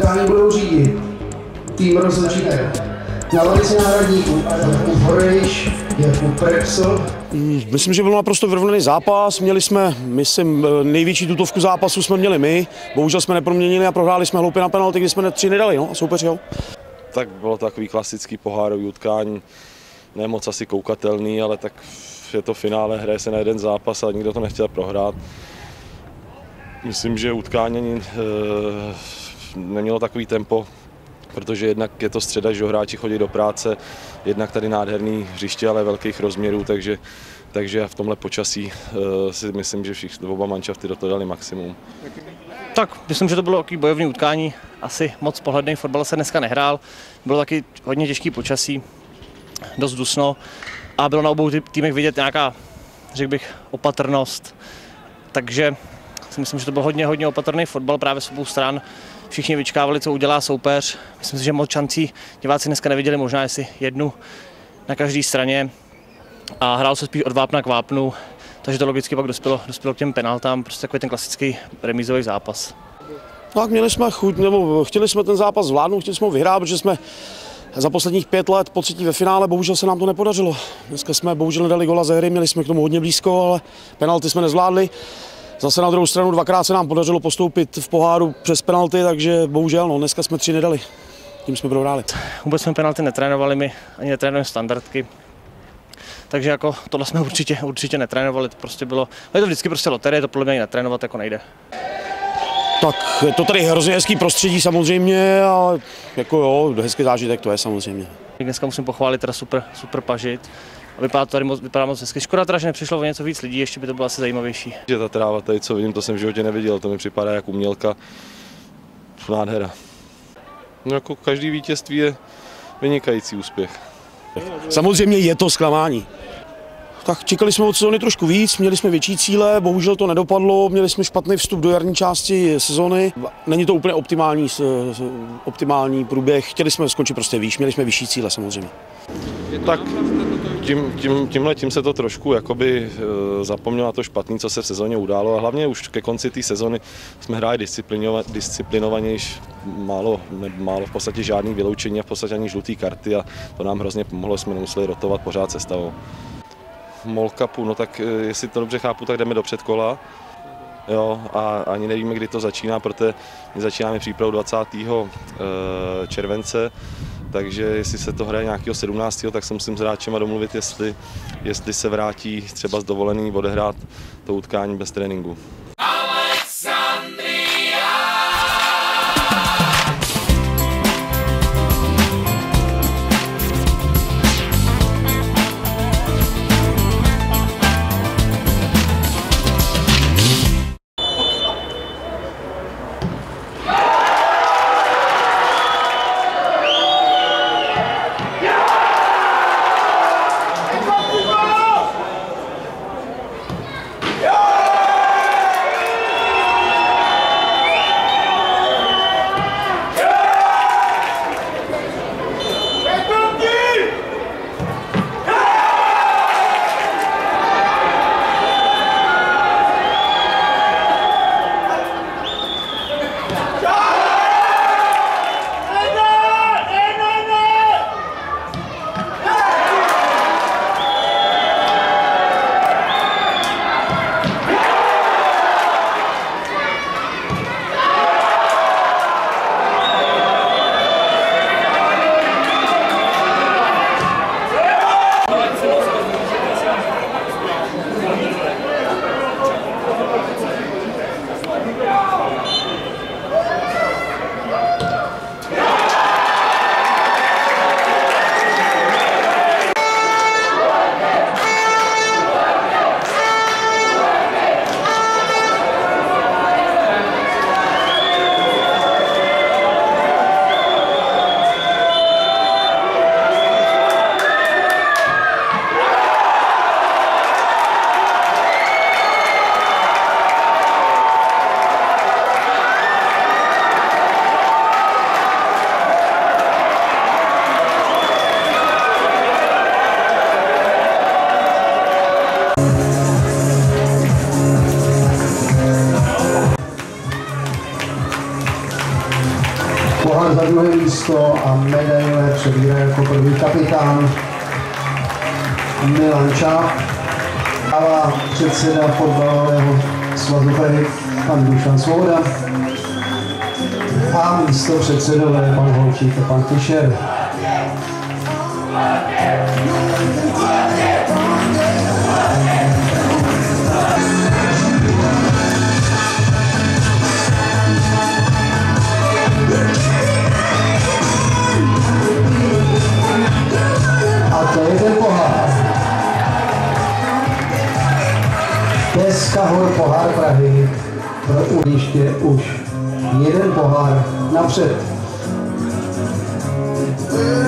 utkání budou řídit tým rozhodčíte. Na lavici náhradníků Jakub Horejš, Jakub Prexl. Myslím, že byl naprosto vyrovnaný zápas. Měli jsme, myslím, největší tutovku zápasu jsme měli my. Bohužel jsme neproměnili a prohráli jsme hloupě na penalty, kdy jsme 3 nedali, no, a soupeř jo. Tak bylo takový klasický pohárový utkání, ne moc asi koukatelný, ale tak je to finále, hraje se na jeden zápas a nikdo to nechtěl prohrát. Myslím, že utkání nemělo takový tempo, protože jednak je to středa, že hráči chodí do práce, jednak tady nádherný hřiště, ale velkých rozměrů, takže v tomhle počasí si myslím, že všichni oba manšafty do toho dali maximum. Tak, myslím, že to bylo takový bojovný utkání, asi moc pohledný fotbal se dneska nehrál, bylo taky hodně těžký počasí, dost dusno a bylo na obou týmech vidět nějaká, řekl bych, opatrnost, takže si myslím, že to byl hodně opatrný fotbal právě z obou stran. Všichni vyčkávali, co udělá soupeř. Myslím si, že moc šancí diváci dneska neviděli, možná jestli jednu na každé straně. A hrál se spíš od vápna k vápnu, takže to logicky pak dospělo k těm penaltám, prostě takový ten klasický remízový zápas. Tak měli jsme chuť, nebo chtěli jsme ten zápas zvládnout, chtěli jsme ho vyhrát, protože jsme za posledních 5 let po třetí ve finále, bohužel se nám to nepodařilo. Dneska jsme bohužel nedali gola ze hry, měli jsme k tomu hodně blízko, ale penalty jsme nezvládli. Zase na druhou stranu 2krát se nám podařilo postoupit v poháru přes penalty, takže bohužel, no, dneska jsme 3 nedali. Tím jsme prohráli. Vůbec jsme penalty netrénovali, my ani netrénujeme standardky. Takže jako tohle jsme určitě netrénovali, to prostě bylo, je to vždycky prostě loterie, to podle mě netrénovat jako nejde. Tak je to tady hrozně hezký prostředí samozřejmě, ale jako jo, hezký zážitek to je samozřejmě. Dneska musím pochválit teda super pažit. A vypadá moc hezky. Škoda teda, že nepřišlo o něco víc lidí, ještě by to bylo asi zajímavější. Že ta tráva tady, co vidím, to jsem v životě neviděl, to mi připadá jak umělka, nádhera. No jako každý vítězství je vynikající úspěch. Samozřejmě je to zklamání. Tak čekali jsme od sezóny trošku víc, měli jsme větší cíle, bohužel to nedopadlo, měli jsme špatný vstup do jarní části sezóny. Není to úplně optimální průběh, chtěli jsme skončit prostě výš, měli jsme vyšší cíle samozřejmě. Tak tím se to trošku jakoby zapomnělo na to špatný, co se v sezóně událo a hlavně už ke konci té sezóny jsme hráli disciplinovanější, málo v podstatě žádný vyloučení a v podstatě ani žlutý karty a to nám hrozně pomohlo, jsme nemuseli rotovat pořád sestavou. MOL Cupu, no tak jestli to dobře chápu, tak jdeme do předkola. Jo, a ani nevíme, kdy to začíná, protože my začínáme přípravu 20. července, takže jestli se to hraje nějakého 17., tak se musím s hráčema domluvit, jestli se vrátí třeba z dovolený odehrát to utkání bez tréninku. místo a medaile přebírá jako první kapitán Milan Čáp. A předseda fotbalového svazu Prahy pan Dušan Svoboda a místo předsedové pan Holčík a pan Fischer. A to je ten pohár. Deska hor pohár Prahy. Pro ještě už jeden pohár napřed.